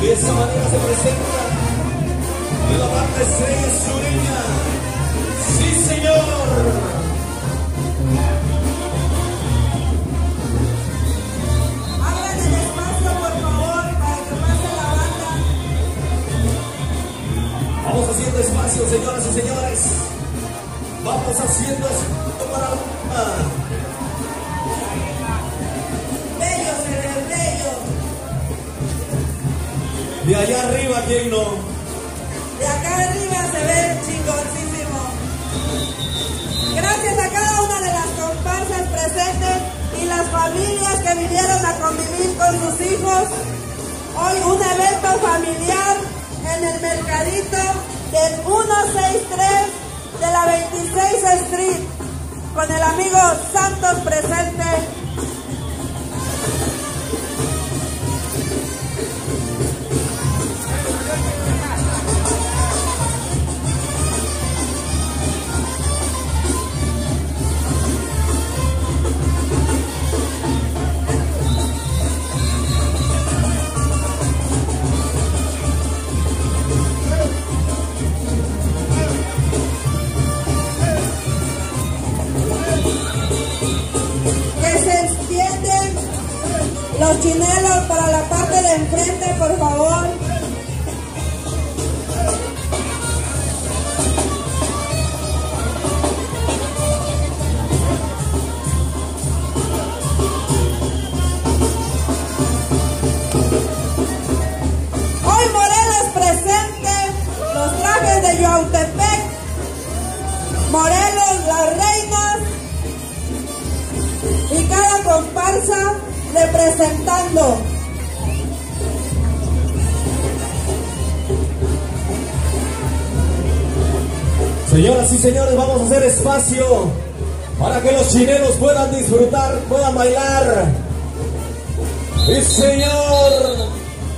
de esa manera se presenta en la parte estrella sureña. ¡Sí, señor! Vamos haciendo espacio, señoras y señores. Vamos haciendo espacio para la banda. Bello se ve, bello. De allá arriba, ¿quién no? De acá arriba se ve chingoncísimo. Gracias a cada una de las comparsas presentes y las familias que vinieron a convivir con sus hijos. Hoy un evento familiar en el mercadito del 163 de la 26 Street con el amigo Santos presente. Los chinelos para la parte de enfrente, por favor. Hoy Morelos presente, los trajes de Yautepec, Morelos, las reinas y cada comparsa representando. Señoras y señores, vamos a hacer espacio para que los chinelos puedan disfrutar, puedan bailar. ¡Sí, señor!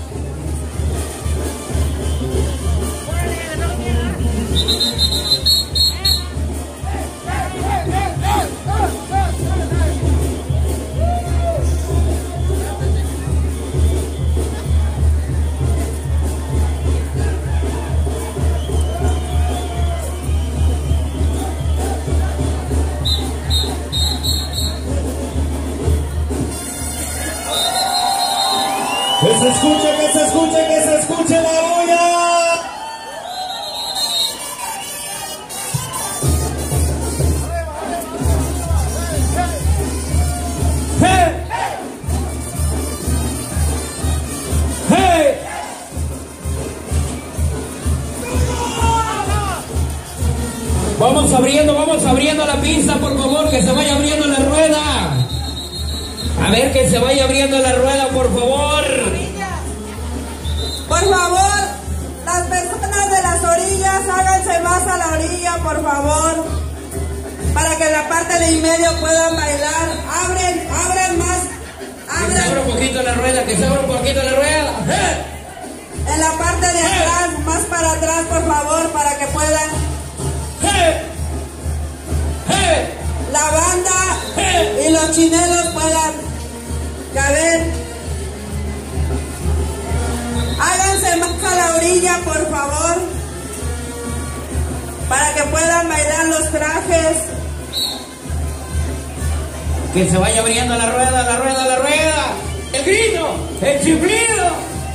Que se escuche, que se escuche, que se escuche la bulla. ¡Hey! ¡Hey! Vamos abriendo la pista, por favor, que se vaya abriendo la rueda. A ver, que se vaya abriendo la rueda, por favor. Por favor, las personas de las orillas, háganse más a la orilla, por favor, para que en la parte de en medio puedan bailar. Abren más. Que se abra un poquito la rueda, que se abra un poquito la rueda. En la parte de atrás, más para atrás, por favor, para que puedan. La banda y los chinelos puedan caber. Háganse más a la orilla, por favor, para que puedan bailar los trajes. Que se vaya abriendo la rueda, la rueda, la rueda. El grito, el chiflido.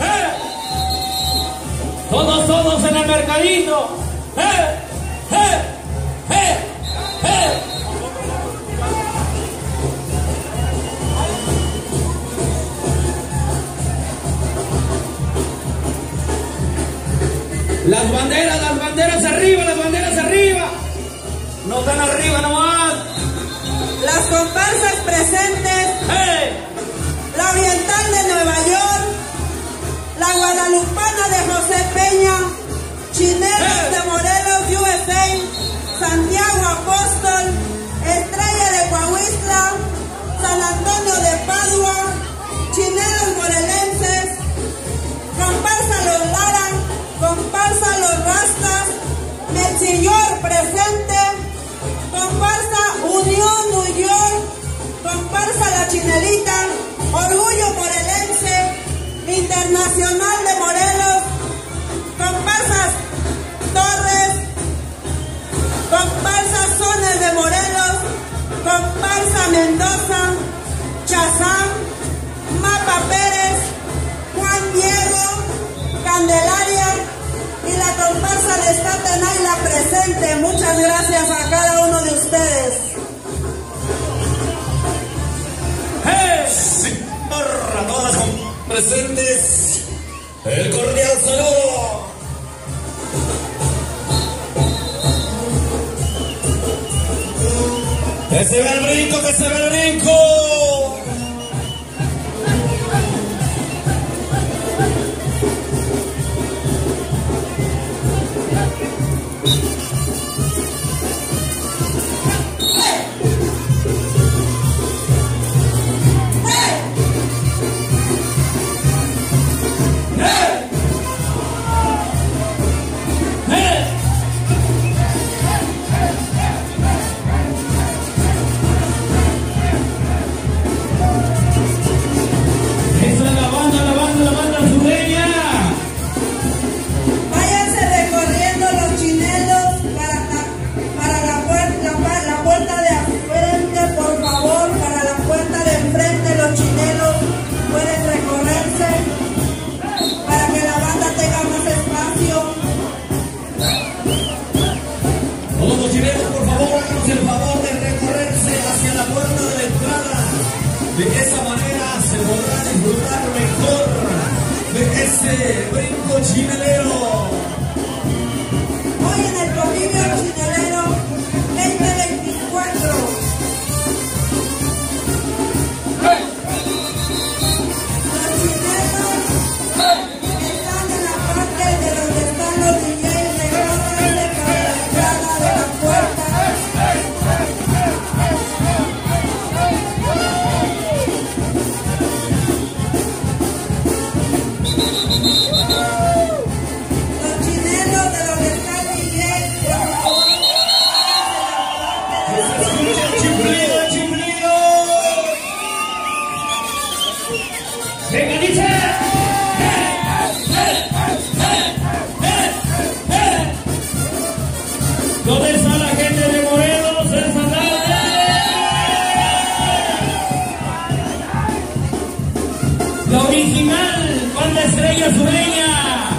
Todos en el mercadito. Las banderas arriba, las banderas arriba. No están arriba nomás. Las comparsas presentes. La Oriental de Nueva York, la Guadalupana de José Peña, Chinelos de Morelos, USA, Santiago Apóstol, Estrella de Coahuistla, San Antonio de Padua, Chinelos morelenses, comparsa Los Lara, comparsa Los Rastas, Mechillor presente, comparsa Unión New York, comparsa La Chinelita, Orgullo Morelense, Internacional de Morelos. presente. Muchas gracias a cada uno de ustedes. Sí, a todas las presentes, el cordial saludo. Que se vea el brinco, que se vea el brinco. De esa manera se podrá disfrutar mejor de ese brinco chinelero. Hoy en el convivio chinelero 2024. Los chinelos están en la parte de donde están los DJs, recórranse para la entrada de la puerta. ¿Dónde está la gente de Morelos esta tarde? La original Banda Estrella Sureña.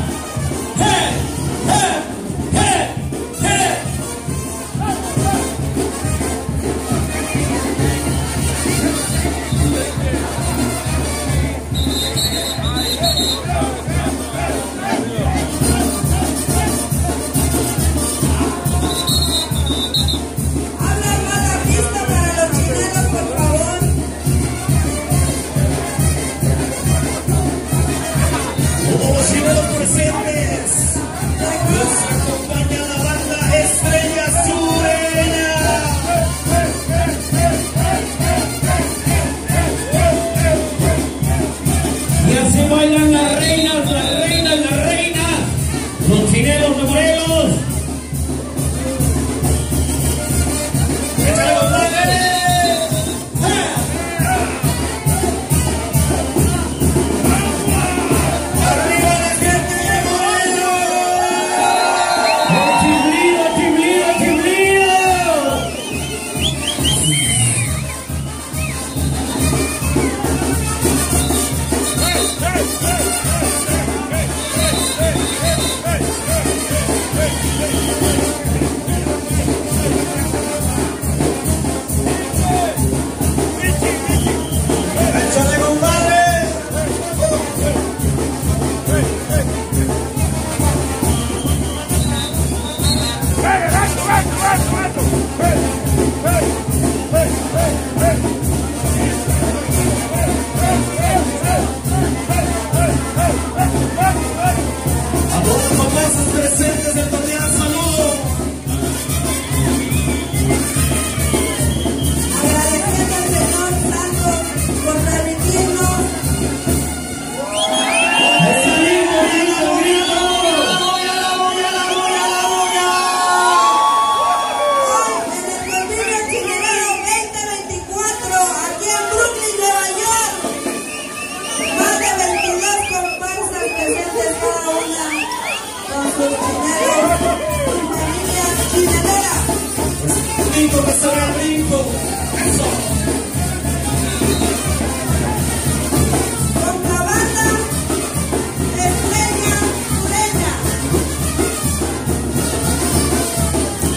Bailan las reinas, los chinelos de Morelos. ¡Arriba la gente de Morelos! ¡Chiflido, chiflido, chiflido! ¡Échale, compadre! A todos los famosos presentes del cordial saludo. Agradeciendo al Señor Santo por permitirnos hoy en el convivio chinelero 2024 aquí en Brooklyn, Nueva York. Más de 22 comparsas presentes cada una con sus chinelos y familia chinelera. Brinco, que se vea el brinco. Eso. Con la banda Estrella Sureña.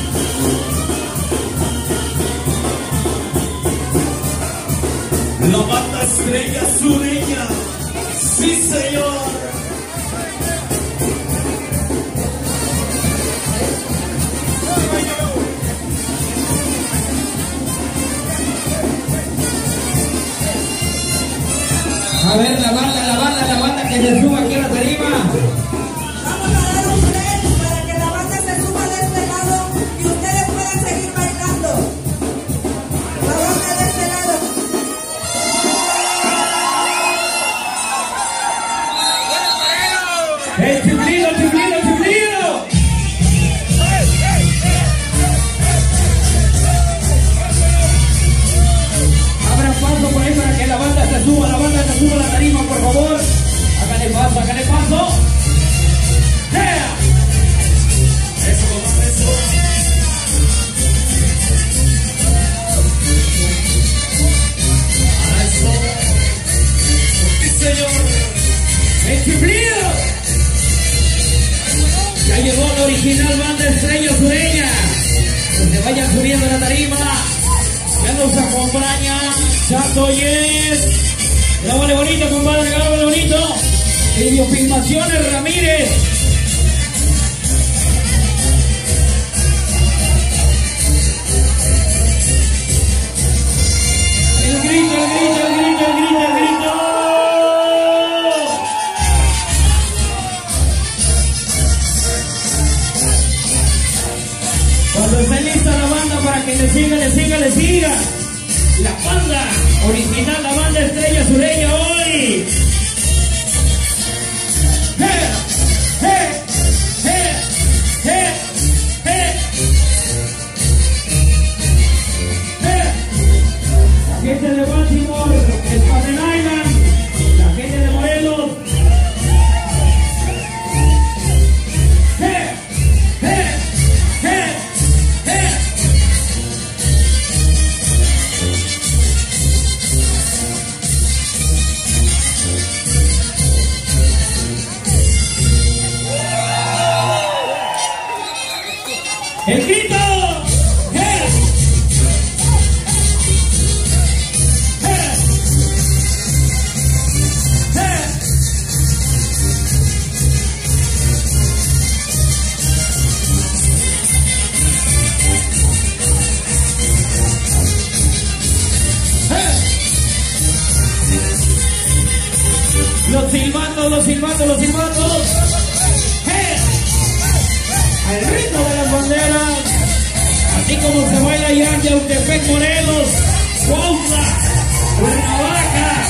A ver, la banda que se suba aquí a la tarima. Vamos a dar un tren para que la banda se suba de este lado y ustedes puedan seguir bailando. La banda de este lado. ¡El chiflido, chiflido, chiflido! Abran paso por ahí para que la banda se suba a la tarima, por favor. Háganle paso, háganle paso. ¡Yeah! Eso, mamá, eso. A eso. Sí, señor. ¡El chiflido! Ya llegó la original banda Estrella Sureña. Que se vayan subiendo a la tarima. Ya nos acompaña Chato Yes. Grábale bonito, compadre, grábale bonito. Videofilmaciones Ramírez. El grito, el grito, el grito, el grito, el grito. Cuando esté lista la banda para que le siga, le siga, le siga. La banda original, la banda Estrella Sureña hoy. La gente de Baltimore, Staten Island, la gente de Morelos. ¡El grito! Los silbatos, los silbatos, los silbatos. Al ritmo de las banderas, así como se baila allá en Yautepec, Morelos, Cuautla, Cuernavaca.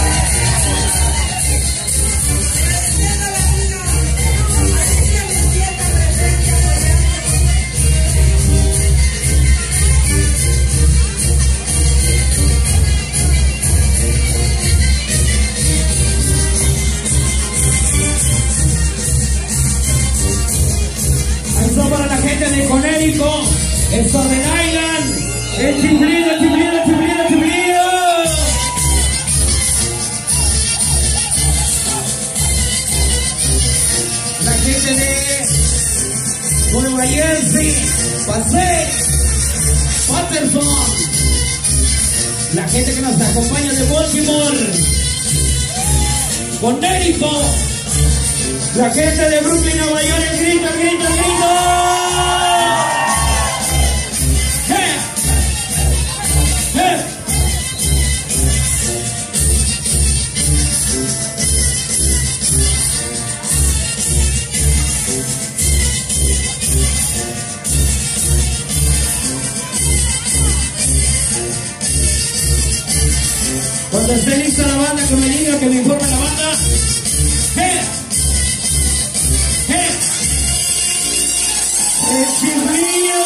Eso para la gente de Connecticut, Staten Island, el chiflido, chiflido, chiflido, chiflido. La gente de Nueva Jersey, Patterson. La gente que nos acompaña de Baltimore, Connecticut. La gente de Brooklyn, Nueva York, el grito, el grito, el grito. Cuando esté lista la banda, que me diga, que me informe la banda. ¡El chiflido!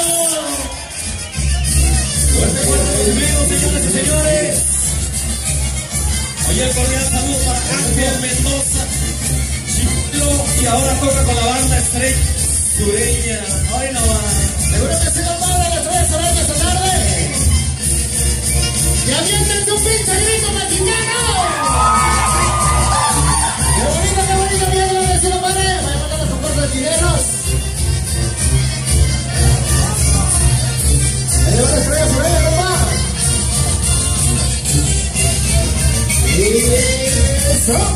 Fuerte, fuerte, chiflido, señores y señores. Oye, el cordial saludo para Ángel Mendoza. Chiflo, y ahora toca con la banda Estrella Sureña. Hoy no va. Seguro que sí, compadre, le trae esa vez esta tarde. ¡Y avienten un pinche grito mexicano! ¡Qué bonito, mierda de decirlo, padre! Vaya a mandar su fuerza de fideros. ¡Le lleva la estrella por ella, compa! ¡Eso!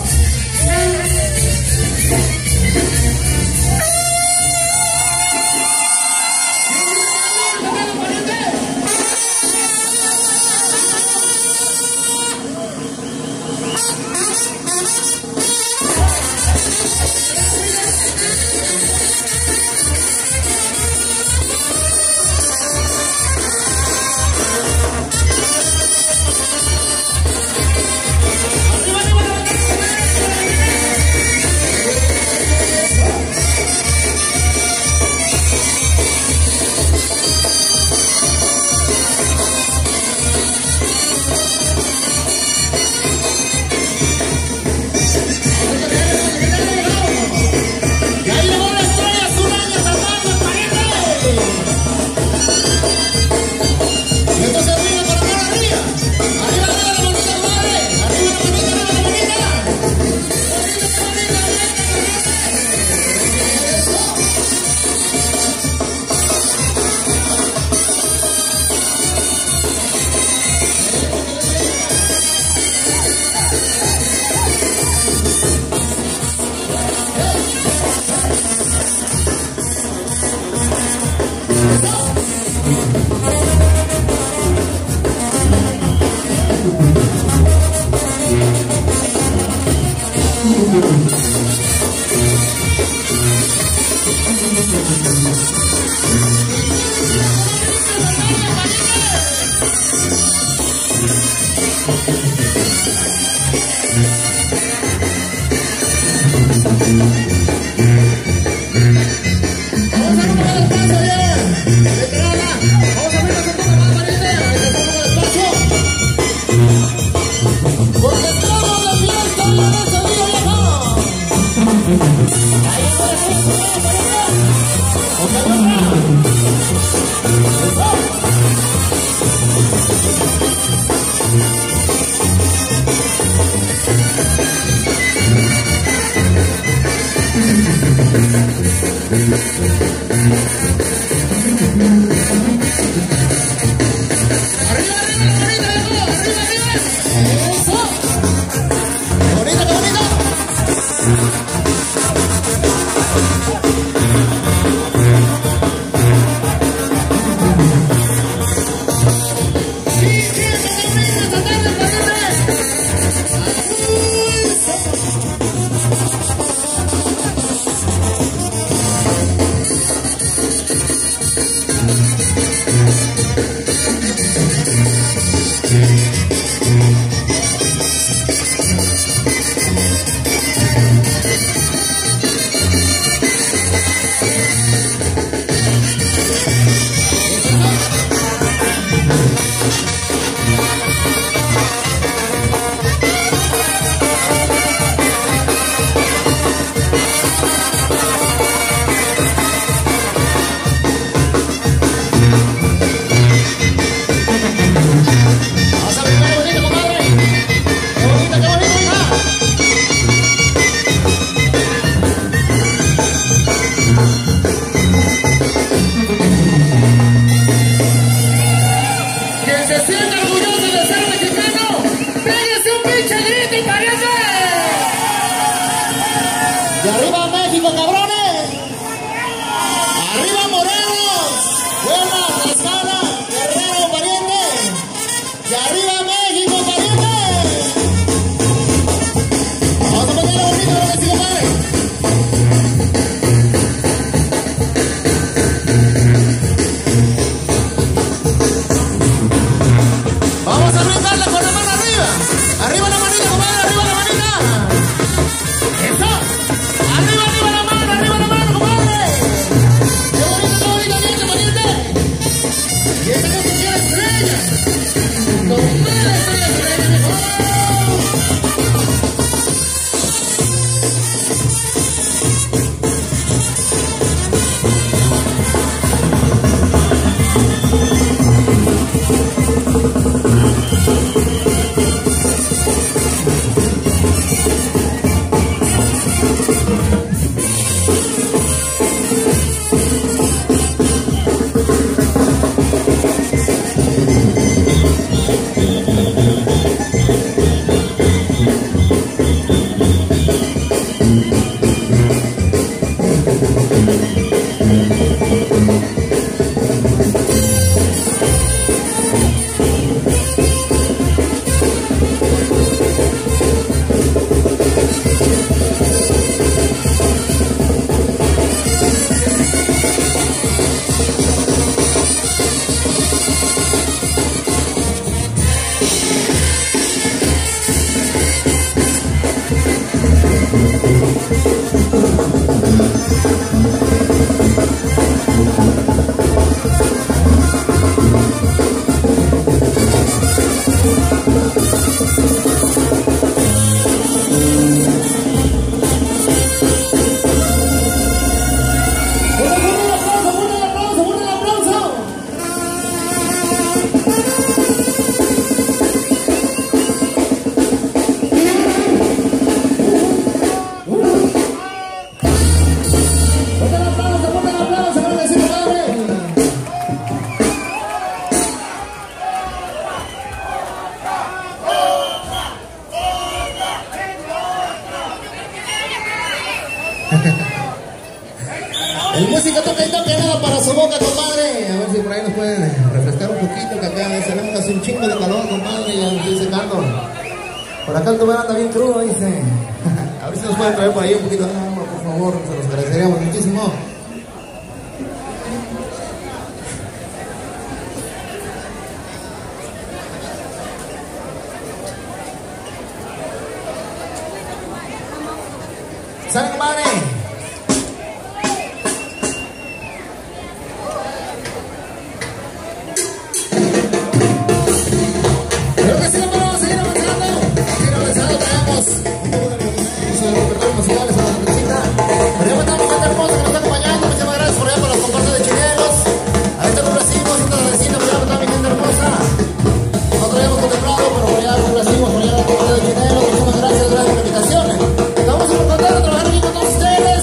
¡Arriba! El músico toca y toca nada para su boca, compadre. A ver si por ahí nos pueden refrescar un poquito, que acá tenemos así un chingo de calor, compadre, ya estoy secando. Por acá el tuber anda bien crudo, dice. A ver si nos pueden traer por ahí un poquito de agua, por favor, se los agradeceríamos muchísimo. ¡Sale, compadre! Creo que sí, vamos a seguir avanzando. Traemos un poco de repertorios musicales a la visita. Pero ya estamos gente hermosa que nos está acompañando. Muchísimas gracias por allá por los comparsos de chinelos. Ahí te complacimos, esta vecina, por allá está mi gente hermosa. No traíamos contemplado, pero por allá complacimos, por allá la comparsa de chinelos. Muchísimas gracias por la invitación. Estamos muy contentos de trabajar aquí con todos ustedes.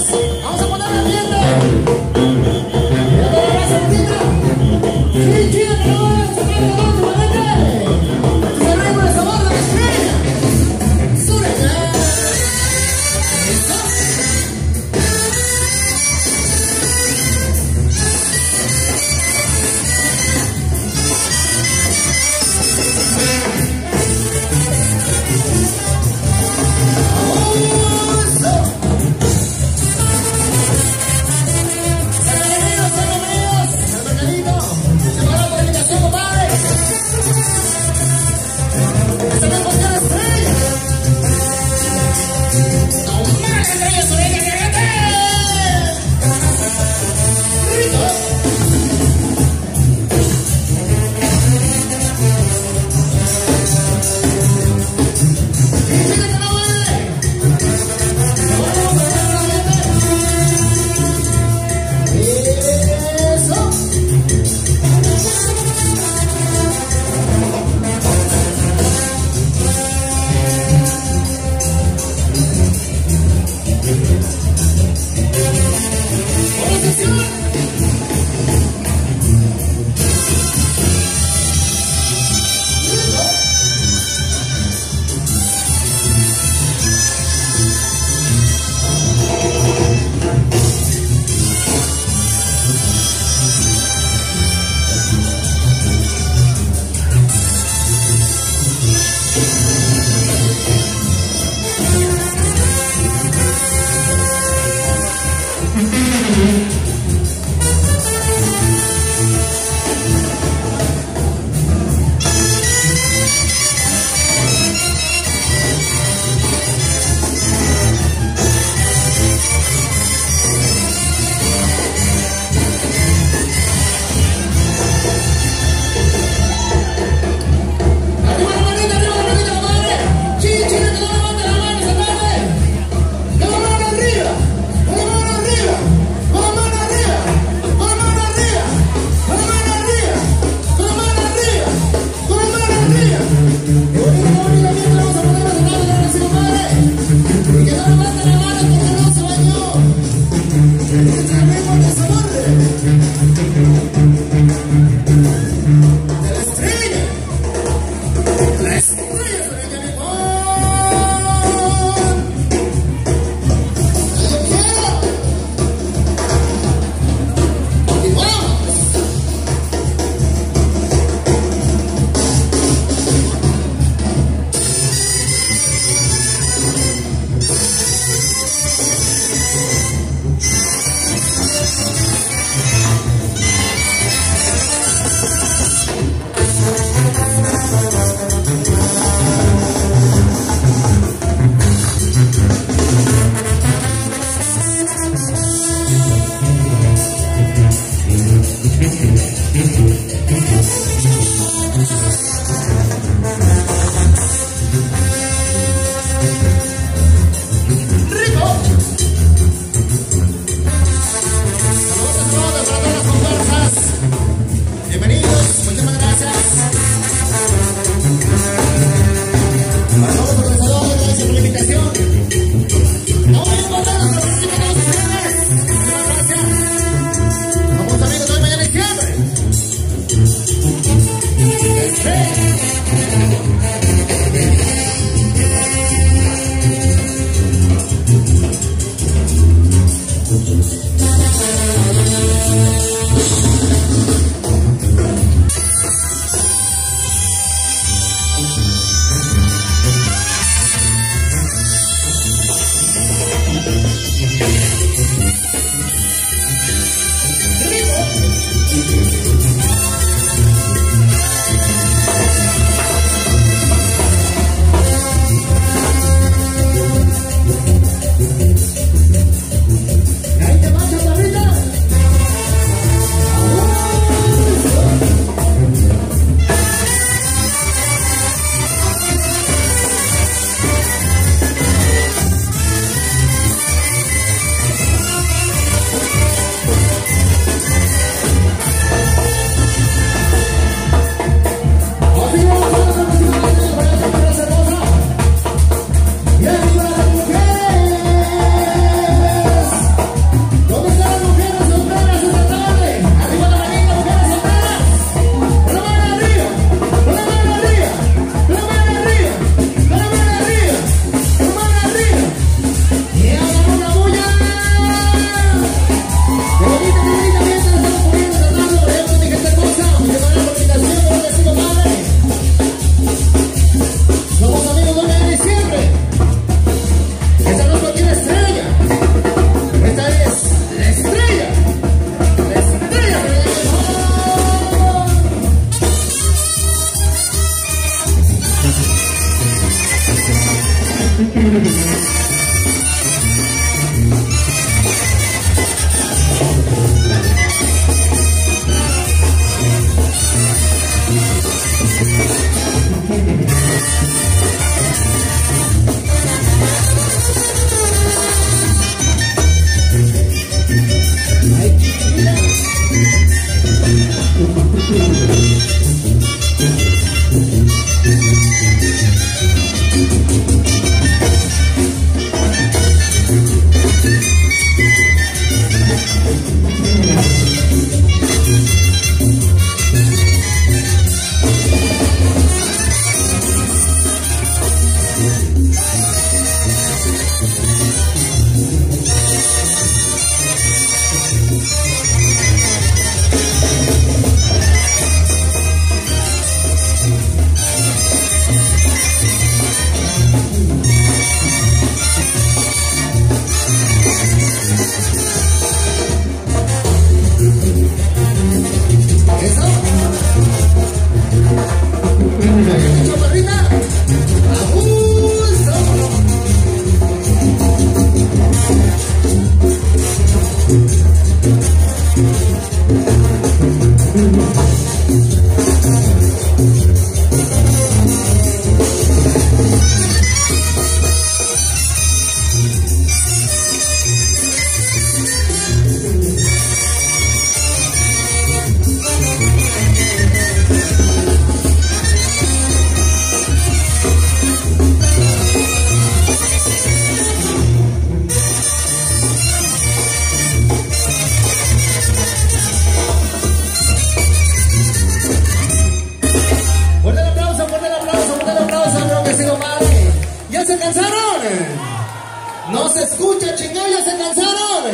No se escucha, chingado, ya se cansaron.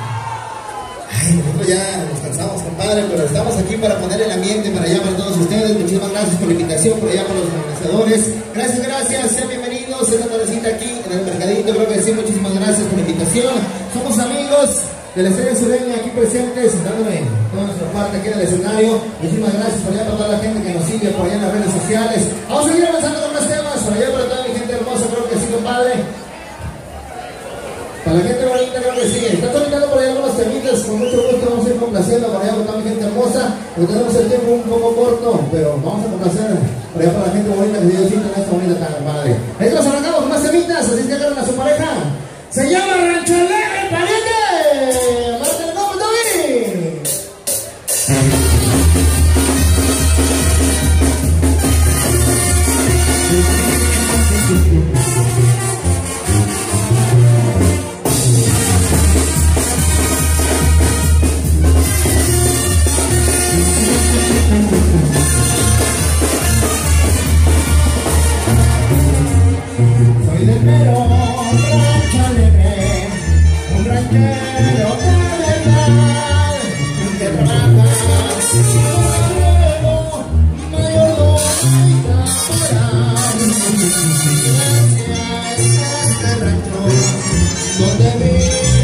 Ay, nosotros ya nos cansamos, compadre, pero estamos aquí para poner el ambiente para allá para todos ustedes. Muchísimas gracias por la invitación, por allá por los organizadores. Gracias, sean bienvenidos. Es la tardecita aquí en el mercadito, creo que sí. Muchísimas gracias por la invitación. Somos amigos de la Estrella Sureña aquí presentes, dándole toda nuestra parte aquí en el escenario. Muchísimas gracias por allá para toda la gente que nos sigue por allá en las redes sociales. Vamos a seguir avanzando con más temas, por allá para toda mi gente hermosa, creo que sí, compadre. Para la gente bonita, creo que sí. Están solicitando por allá algunos temitas, con mucho gusto vamos a ir complaciendo por allá con toda mi gente hermosa. Porque tenemos el tiempo un poco corto, pero vamos a complacer por allá para la gente bonita que Dios siente en esta bonita tarde, madre. Ahí nos arrancamos con más temitas, así es que agarran a su pareja. Se llama Rancho Alegre, pariente. ¡Márquenle como David! Soy del Perón, Rancho Alegre, un ranchero de verdad, que trabaja luego, mayordomo y caporal. Gracias a este rancho donde vivo.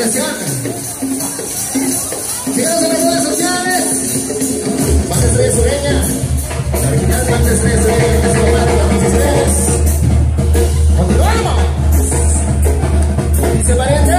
conexión. Síganos en las redes sociales. Banda Estrella Sureña. La original Banda Estrella Sureña. Que se lo van a todos ustedes. ¡Continuamos! ¡Dice pariente!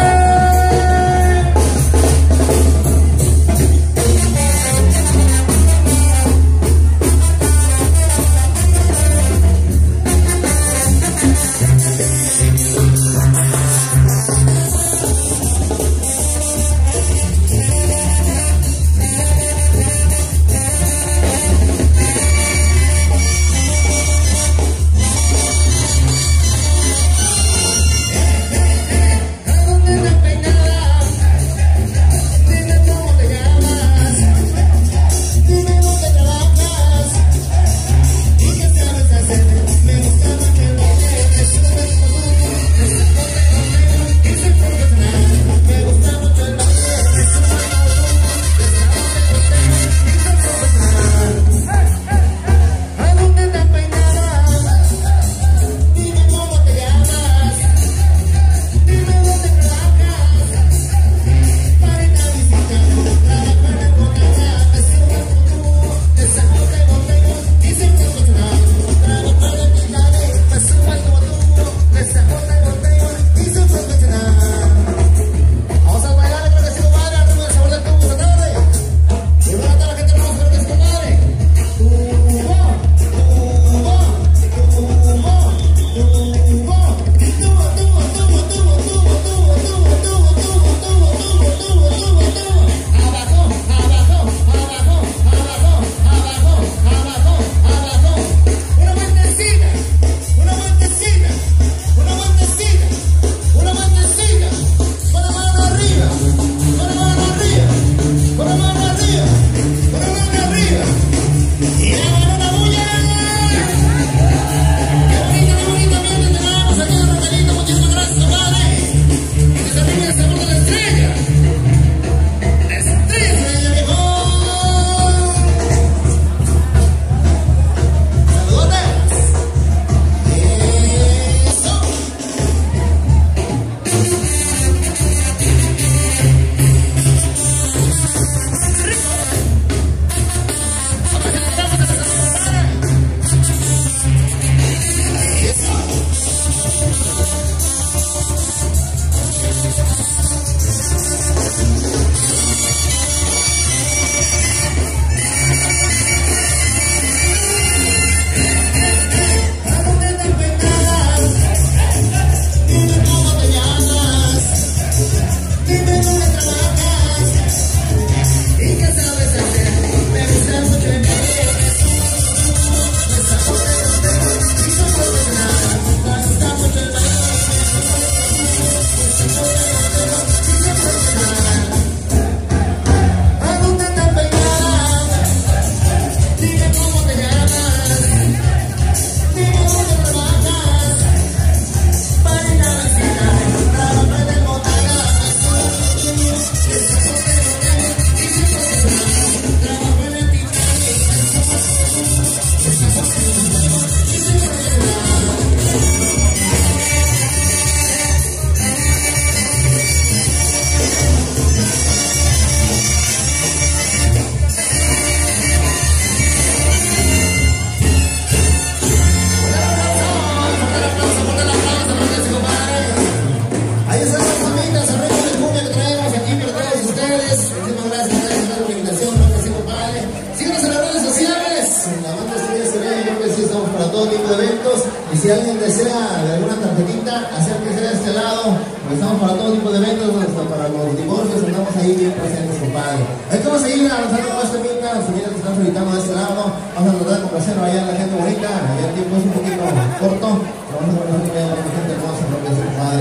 Y si alguien desea de alguna tarjetita, acérquese de este lado. Estamos para todo tipo de eventos, para los divorcios, andamos ahí bien presentes, compadre. Ahorita vamos a ir avanzando con este mica, los señores que están solicitando de este lado. Vamos a tratar de complacer allá a la gente bonita. Allá el tiempo es un poquito corto, pero vamos a poner para la gente hermosa, lo que es compadre.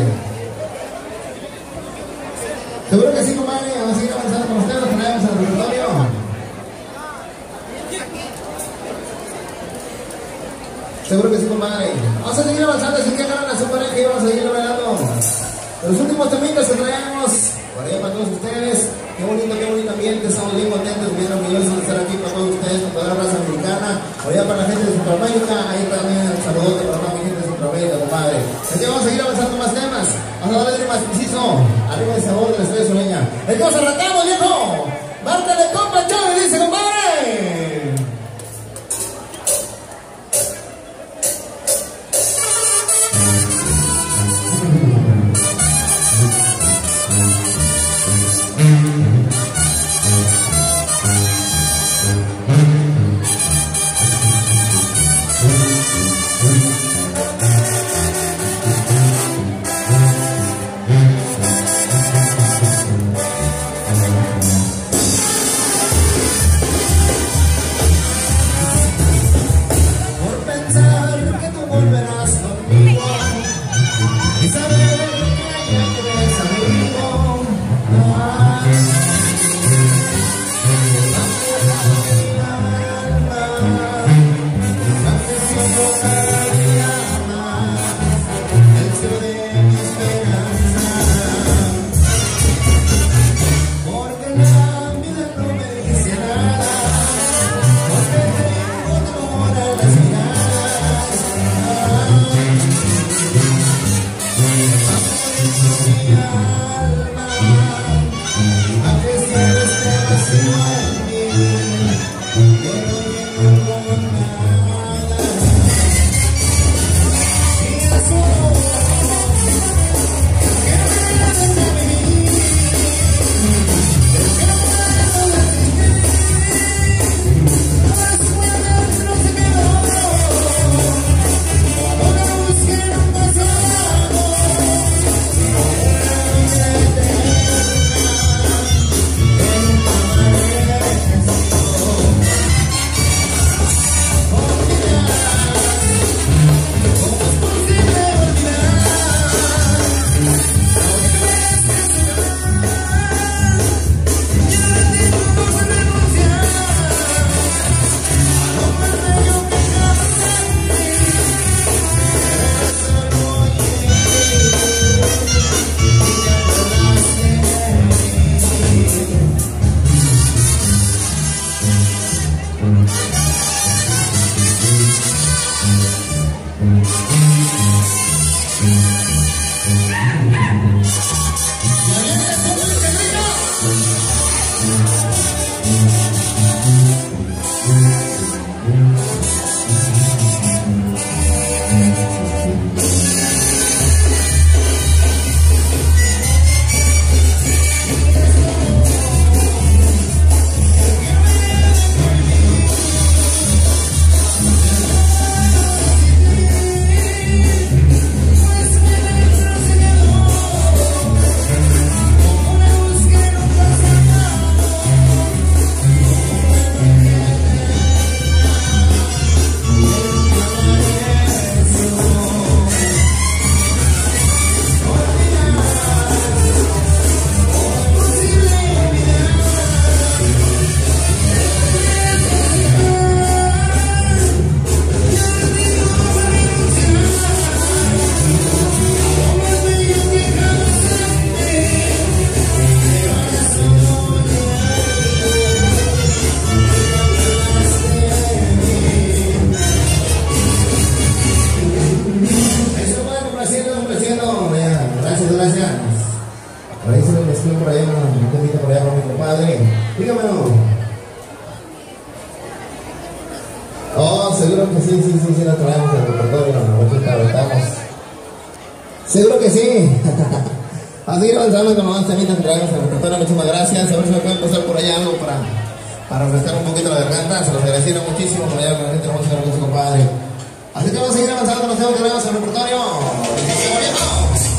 Seguro que sí, compadre. Vamos a seguir avanzando con ustedes, que traemos al repertorio. Seguro que sí, compadre. Vamos a seguir avanzando, así que agarran a su pareja y vamos a seguir bailando. Los últimos temitas que traemos por ahí para todos ustedes. Qué bonito ambiente. Estamos bien contentos, bien orgullosos de estar aquí para todos ustedes, con toda la raza americana. Por allá para la gente de Centroamérica. Ahí también el saludote para toda mi gente de Centroamérica. favorito, compadre. Es que vamos a seguir avanzando más temas. Vamos a darle más preciso. Arriba el sabor de la estrella sureña. Entonces arrancamos, viejo. Mártale, compa, Chávez, dice, compadre. Seguro que sí, la traemos al repertorio, ahorita aventamos. Seguro que sí. Así que avanzando con más temitas que traemos al repertorio, muchísimas gracias. A ver si me pueden pasar por allá algo para refrescar un poquito la garganta. Se los agradeciera muchísimo por allá con la gente hermosa de nuestro compadre. Así que vamos a seguir avanzando con los temas que traemos al repertorio.